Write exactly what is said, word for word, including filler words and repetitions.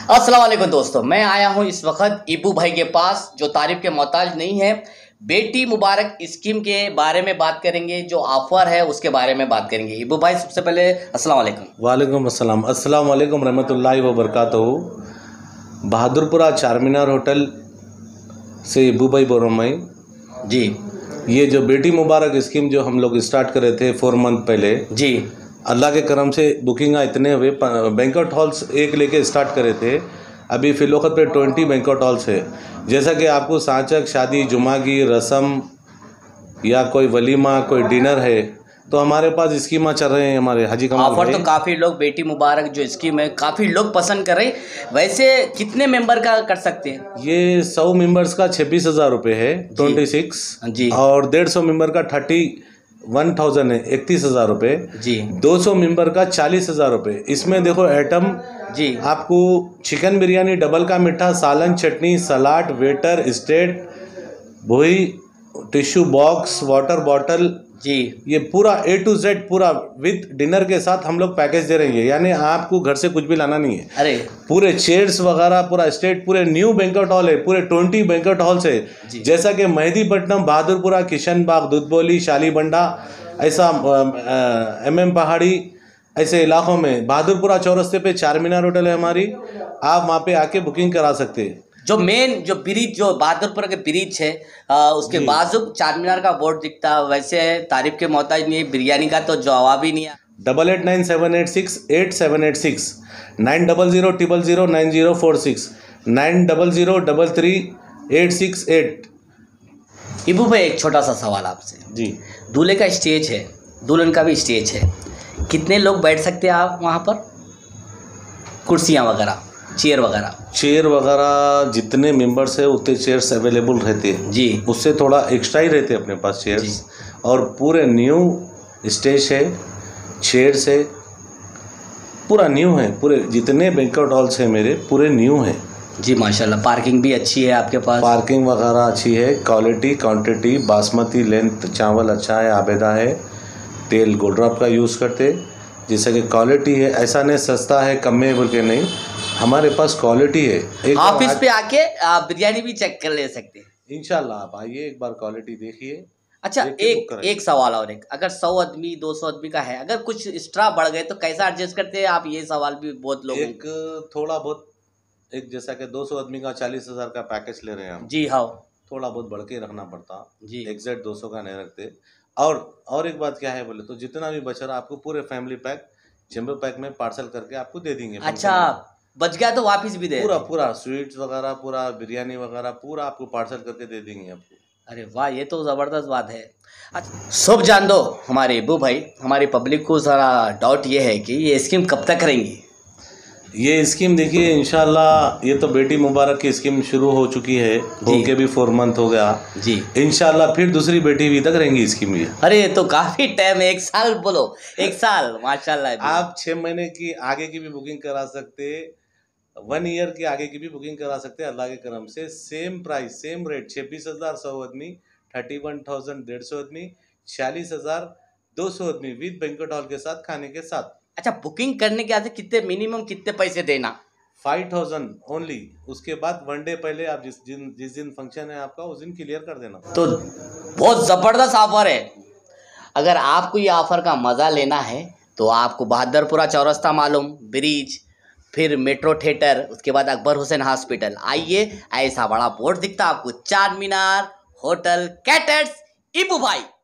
अस्सलाम वालेकुम दोस्तों, मैं आया हूं इस वक्त इबू भाई के पास जो तारीफ के मोहताज नहीं है। बेटी मुबारक स्कीम के बारे में बात करेंगे, जो ऑफर है उसके बारे में बात करेंगे। इबू भाई सबसे पहले अस्सलाम वालेकुम। वालेकुम अस्सलाम अस्सलाम वालेकुम रहमतुल्लाहि व बरकातहू। बहादुरपुरा चारमीनार होटल से इबू भाई बोल रहा हूँ मैं जी। ये जो बेटी मुबारक स्कीम जो हम लोग स्टार्ट करे थे फोर मंथ पहले जी, अल्लाह के करम से बुकिंग इतने हुए। बैंक्वेट हॉल्स एक लेके स्टार्ट करे थे, अभी फिलौकत पे ट्वेंटी बैंक्वेट हॉल्स है। जैसा कि आपको सांचक शादी जुमागी रस्म या कोई वलीमा कोई डिनर है तो हमारे पास स्कीमा चल रहे हैं हमारे हाजी कमाल ऑफर तो काफ़ी लोग बेटी मुबारक जो स्कीम है काफ़ी लोग पसंद कर रहे हैं। वैसे कितने मेंबर का कर सकते हैं? ये सौ मेंबर्स का छब्बीस हज़ार रुपये है ट्वेंटी सिक्स जी, और डेढ़ सौ मेंबर का थर्टी वन थाउजेंड है इकतीस हज़ार रुपये जी, दो सौ मेंबर का चालीस हज़ार रुपये। इसमें देखो आइटम जी, आपको चिकन बिरयानी डबल का मीठा सालन चटनी सलाद वेटर स्टेट भोई टिश्यू बॉक्स वाटर बॉटल जी, ये पूरा ए टू जेड पूरा विद डिनर के साथ हम लोग पैकेज दे रहे हैं। यानी आपको घर से कुछ भी लाना नहीं है। अरे पूरे चेयर्स वगैरह पूरा स्टेट पूरे न्यू बैंक्वेट हॉल है, पूरे ट्वेंटी बैंक्वेट हॉल्स है। जैसा कि मेहदीपट्टनम बहादुरपुरा किशनबाग दुधबोली शालीबंडा ऐसा एम एम पहाड़ी ऐसे इलाकों में बहादुरपुरा चौरस्ते पे चारमीनार होटल है हमारी, आप वहाँ पे आके बुकिंग करा सकते हैं। जो मेन जो ब्रिज जो बहादुरपुर के ब्रिज है आ, उसके बाजू चारमीनार का बोर्ड दिखता है। वैसे तारीफ के मोहताज नहीं है, बिरयानी का तो जवाब ही नहीं है। Double eight nine seven eight six eight seven eight six nine double zero triple zero nine zero four six nine double zero double three eight six eight. Ibu भाई एक छोटा सा सवाल आपसे। जी, दूल्हे का स्टेज है, दुल्हन का भी स्टेज है, कितने लोग बैठ सकते हैं आप वहाँ पर? कुर्सियाँ वगैरह चेयर वगैरह चेयर वगैरह जितने मेंबर्स है उतने चेयर्स अवेलेबल रहते हैं जी, उससे थोड़ा एक्स्ट्रा ही रहते हैं अपने पास चेयर्स। और पूरे न्यू स्टेज है, चेयर्स है, पूरा न्यू है। पूरे जितने बैंक्वेट हॉल्स हैं मेरे पूरे न्यू हैं जी माशाल्लाह। पार्किंग भी अच्छी है आपके पास? पार्किंग वगैरह अच्छी है, क्वालिटी क्वांटिटी बासमती लेंथ चावल अच्छा है, आबेदा है, तेल गोल्ड्रॉप का यूज़ करते जैसे कि क्वालिटी है। ऐसा नहीं सस्ता है कम में बोल के नहीं, हमारे पास क्वालिटी है। एक ऑफिस पे आके आप बिरयानी भी चेक कर ले सकते हैं इंशाल्लाह। आप आइए एक बार क्वालिटी देखिए। अच्छा, एक एक सवाल और एक, अगर सौ आदमी दो सौ आदमी का है, अगर कुछ एक्स्ट्रा बढ़ गए तो कैसा एडजस्ट करते हैं आप? ये सवाल भी बहुत लोग एक थोड़ा बहुत एक जैसा कि दो सौ आदमी का चालीस हजार का पैकेज ले रहे हैं हम। जी हाँ, थोड़ा बहुत बढ़ के रखना पड़ता जी, एग्जैक्ट दो सौ का नहीं रखते। और और एक बात क्या है बोले तो जितना भी बचा रहा आपको पूरे फैमिली पैक जम्बो पैक में पार्सल करके आपको दे देंगे। अच्छा, बच गया तो वापस भी दे? पूरा पूरा स्वीट्स वगैरह पूरा बिरयानी वगैरह पूरा आपको पार्सल करके दे देंगे आपको। अरे वाह, ये तो ज़बरदस्त बात है। अच्छा, सब जान दो हमारे इबू भाई, हमारी पब्लिक को ज़रा डाउट ये है कि ये स्कीम कब तक करेंगी? ये स्कीम देखिए इंशाल्लाह ये तो बेटी मुबारक की स्कीम शुरू हो चुकी है, होके भी फोर मंथ हो गया जी। इंशाल्लाह फिर दूसरी बेटी भी तक रहेंगी स्कीम ये। अरे ये तो काफ़ी टाइम है, एक साल बोलो, एक साल माशाल्लाह। आप छः महीने की आगे की भी बुकिंग करा सकते, वन ईयर की आगे की भी बुकिंग करा सकते हैं। अल्लाह के करम से सेम प्राइस सेम रेट छब्बीस हज़ार सौ आदमी, थर्टी वन थाउजेंड डेढ़ सौ आदमी, छियालीस हज़ार दो सौ आदमी विद बैंक्वेट हॉल के साथ खाने के साथ। अच्छा, बुकिंग करने के बाद कितने मिनिमम कितने पैसे देना? Five thousand only. उसके बाद वन डे पहले आप जिस दिन जिस दिन फंक्शन है आपका उस दिन क्लियर कर देना। तो बहुत ज़बरदस्त ऑफर है। अगर आपको ये ऑफर का मज़ा लेना है तो आपको बहादुरपुरा चौरस्ता मालूम, ब्रिज, फिर मेट्रो थिएटर, उसके बाद अकबर हुसैन हॉस्पिटल आइए। ऐसा बड़ा बोर्ड दिखता आपको, चारमीनार होटल कैटर्स इबू भाई।